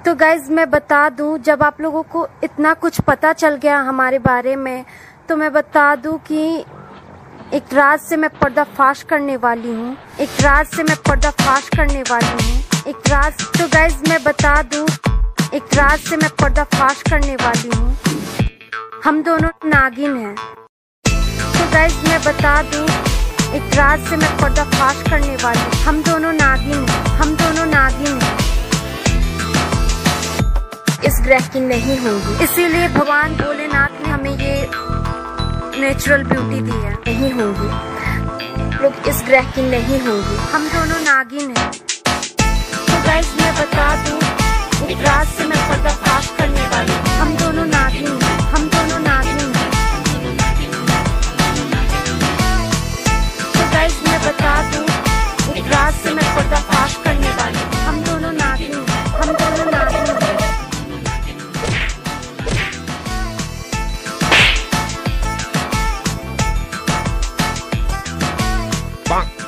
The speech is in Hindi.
तो गाइज मैं बता दूं, जब आप लोगों को इतना कुछ पता चल गया हमारे बारे में, तो मैं बता दूं कि एक राज से मैं पर्दाफाश करने वाली हूँ। एक राज से मैं पर्दाफाश करने वाली हूँ। एक राज। तो गाइज मैं बता दूं, एक राज से मैं पर्दाफाश करने वाली हूँ। हम दोनों नागिन हैं। तो गाइज मैं बता दूं, एक राज से मैं पर्दाफाश करने वाली हूँ। हम दोनों नागिन हैं। हम दोनों नागिन हैं। इस ग्रह की नहीं होंगी, इसीलिए भगवान भोलेनाथ ने हमें ये नेचुरल ब्यूटी दी है। नहीं होंगी, लोग इस ग्रह की नहीं होंगी। हम दोनों नागिन हैं। तो गाइस मैं बता दूं, एक राज से मैं पर्दाफाश करने वाली हूँ। हम दोनों नागिन हैं। हम दोनों नागिन हैं। तो गाइस मैं बता दूं, एक राज से मैं पर्दाफाश करने वाली हूँ। हम दोनों नागिन हैं। हम दोनों नागिन हैं। Bonk.